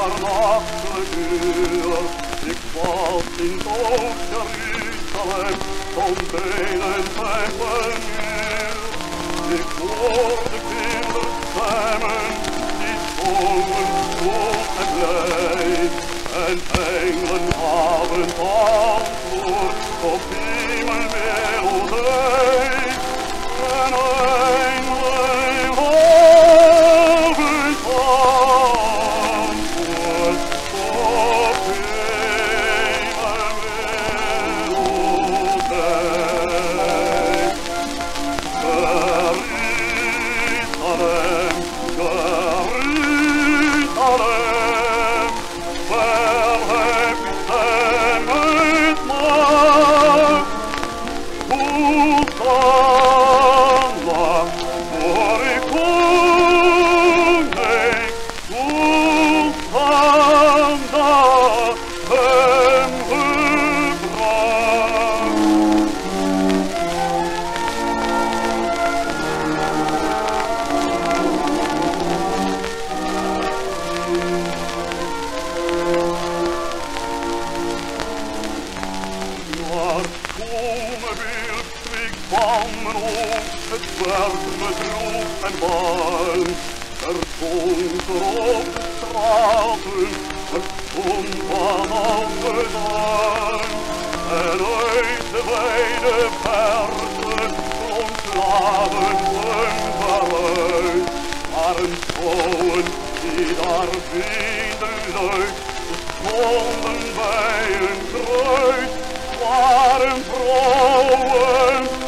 nachtelijk uur. Ik was in Oost Jeruzalem, van velen vijven uur. Ik hoorde kinderstemmen, die zongen goed en blij. En engelen gaven antwoord op hemelmelodij. En engelen gaven antwoord op hemelmelodij. Jeruzalem, Jeruzalem, waar heb je stem uit macht? Hosanna, voor ik koning, Hosanna, hem gebracht. Maar komen wil ik van mijn hoofd, het werd me droef en bang. Er stond er op de straten, het stond vanaf de dag. En uit de wijde verte klonk slavengeluid waaruit. Waren vrouwen die daar vielen luid, ze stonden bij een kruis. Waren vrouwen